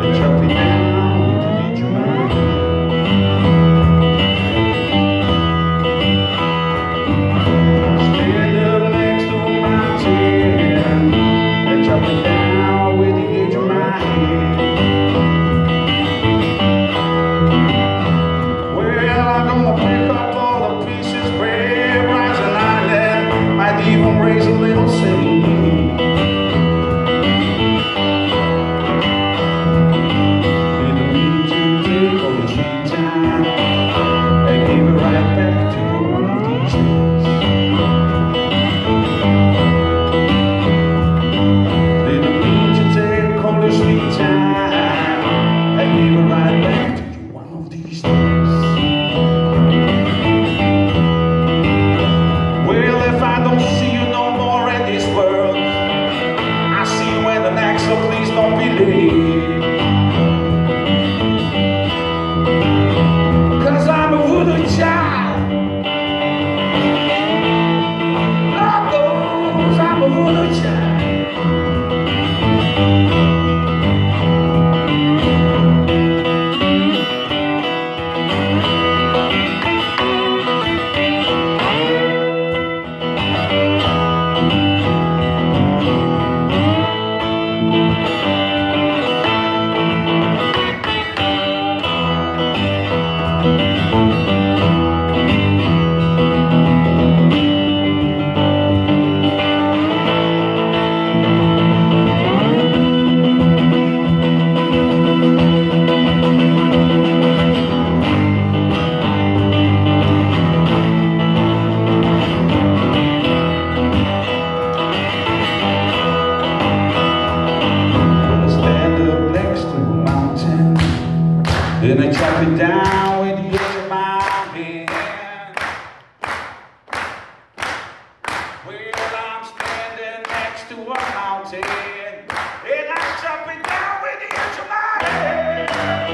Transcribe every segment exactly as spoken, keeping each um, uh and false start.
Raise a little sing. Didn't mean to take all the sweet time and give it right back to you one of these days. Didn't mean to take all the sweet time and give it right back to you one of these days. Well, if I don't see you world, I see you in the next, so please don't be late. Cause I'm a voodoo child. Lord knows I'm a voodoo child. Then I chop it down with the edge of my hand. Well, I'm standing next to a mountain, and I chop it down with the edge of my hand.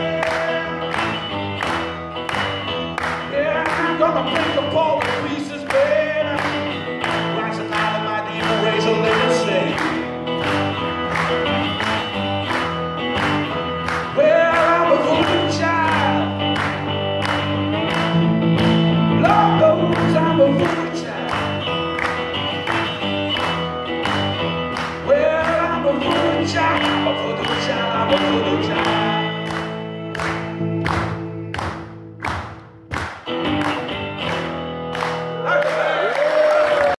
Yeah, I'm gonna break up all the pieces, baby. Rising out of my demon, raise a little sing. Well, I'm a voodoo child, I'm a voodoo child, I'm a voodoo